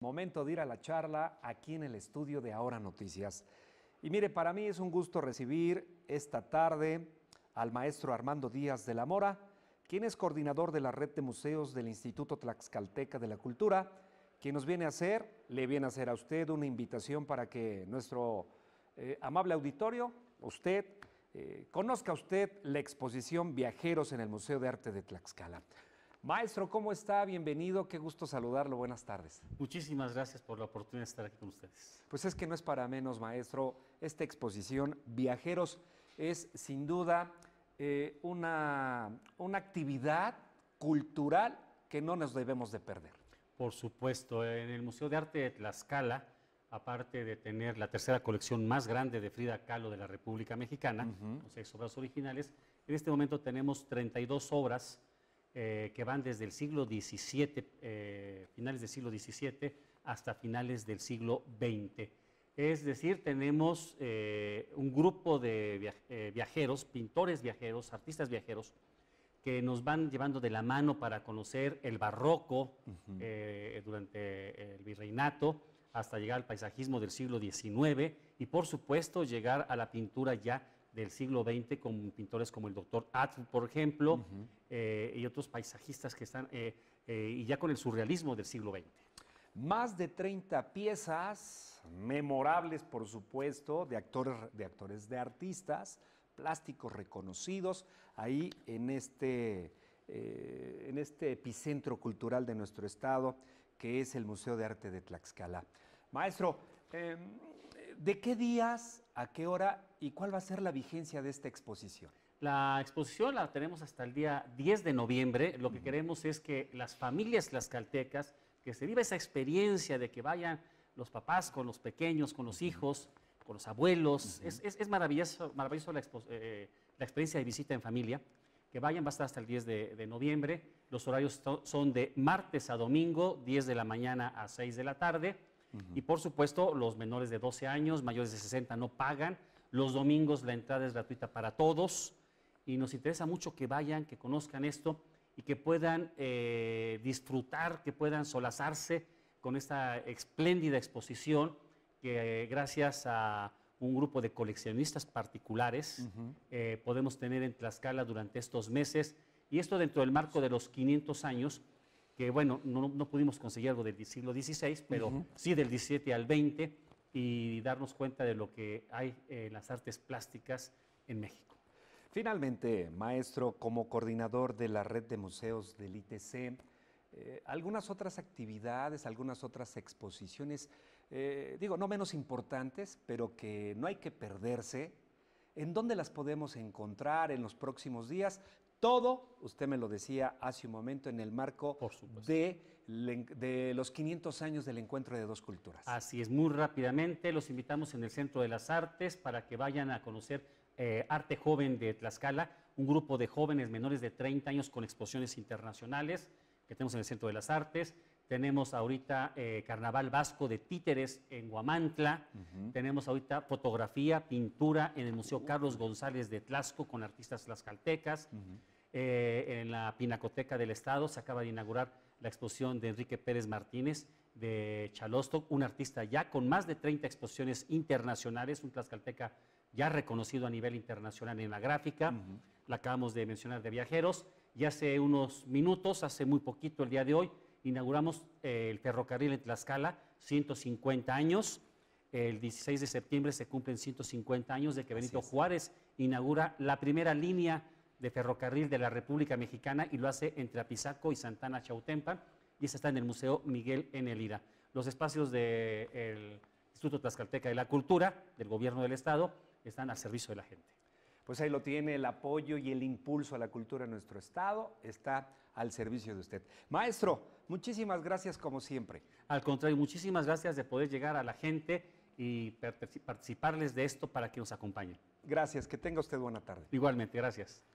Momento de ir a la charla aquí en el estudio de Ahora Noticias. Y mire, para mí es un gusto recibir esta tarde al maestro Armando Díaz de la Mora, quien es coordinador de la red de museos del Instituto Tlaxcalteca de la Cultura, quien nos viene a hacer, le viene a hacer a usted una invitación para que nuestro amable auditorio, usted, conozca usted la exposición Viajeros en el Museo de Arte de Tlaxcala. Maestro, ¿cómo está? Bienvenido, qué gusto saludarlo, buenas tardes. Muchísimas gracias por la oportunidad de estar aquí con ustedes. Pues es que no es para menos, maestro, esta exposición Viajeros es sin duda una actividad cultural que no nos debemos de perder. Por supuesto, en el Museo de Arte de Tlaxcala, aparte de tener la tercera colección más grande de Frida Kahlo de la República Mexicana, o sea, obras originales, en este momento tenemos 32 obras que van desde el siglo XVII, finales del siglo XVII, hasta finales del siglo XX. Es decir, tenemos un grupo de viajeros, pintores viajeros, artistas viajeros, que nos van llevando de la mano para conocer el barroco durante el virreinato, hasta llegar al paisajismo del siglo XIX y, por supuesto, llegar a la pintura ya del siglo XX con pintores como el doctor Atwood, por ejemplo, y otros paisajistas que están, y ya con el surrealismo del siglo XX. Más de 30 piezas memorables, por supuesto, de actores, de artistas, plásticos reconocidos, ahí en este epicentro cultural de nuestro estado, que es el Museo de Arte de Tlaxcala. Maestro, ¿de qué días, a qué hora y cuál va a ser la vigencia de esta exposición? La exposición la tenemos hasta el día 10 de noviembre. Lo que queremos es que las familias tlaxcaltecas, que se viva esa experiencia de que vayan los papás con los pequeños, con los hijos, con los abuelos. Es maravilloso la experiencia de visita en familia. Que vayan, va a estar hasta el 10 de noviembre. Los horarios son de martes a domingo, 10 de la mañana a 6 de la tarde. Y por supuesto, los menores de 12 años, mayores de 60 no pagan. Los domingos la entrada es gratuita para todos. Y nos interesa mucho que vayan, que conozcan esto y que puedan disfrutar, que puedan solazarse con esta espléndida exposición que gracias a un grupo de coleccionistas particulares podemos tener en Tlaxcala durante estos meses, y esto dentro del marco de los 500 años, que bueno, no pudimos conseguir algo del siglo XVI, pero sí del XVII al XX, y darnos cuenta de lo que hay en las artes plásticas en México. Finalmente, maestro, como coordinador de la red de museos del ITC, algunas otras actividades, algunas otras exposiciones, digo, no menos importantes, pero que no hay que perderse. ¿En dónde las podemos encontrar en los próximos días? Todo, usted me lo decía hace un momento, en el marco de los 500 años del Encuentro de Dos Culturas. Así es, muy rápidamente los invitamos en el Centro de las Artes para que vayan a conocer Arte Joven de Tlaxcala, un grupo de jóvenes menores de 30 años con exposiciones internacionales que tenemos en el Centro de las Artes. Tenemos ahorita Carnaval Vasco de Títeres en Huamantla. Tenemos ahorita fotografía, pintura en el Museo Carlos González de Tlaxco con artistas tlaxcaltecas. En la Pinacoteca del Estado se acaba de inaugurar la exposición de Enrique Pérez Martínez de Chalostoc, un artista ya con más de 30 exposiciones internacionales, un tlaxcalteca ya reconocido a nivel internacional en la gráfica. La acabamos de mencionar de Viajeros. Y hace unos minutos, hace muy poquito, el día de hoy, inauguramos el ferrocarril en Tlaxcala, 150 años. El 16 de septiembre se cumplen 150 años de que Benito Juárez inaugura la primera línea de ferrocarril de la República Mexicana, y lo hace entre Apizaco y Santana Chautempan, y esa está en el Museo Miguel N. Lira. Los espacios del Instituto Tlaxcalteca de la Cultura, del Gobierno del Estado, están al servicio de la gente. Pues ahí lo tiene, el apoyo y el impulso a la cultura en nuestro estado está al servicio de usted. Maestro, muchísimas gracias como siempre. Al contrario, muchísimas gracias de poder llegar a la gente y participarles de esto para que nos acompañen. Gracias, que tenga usted buena tarde. Igualmente, gracias.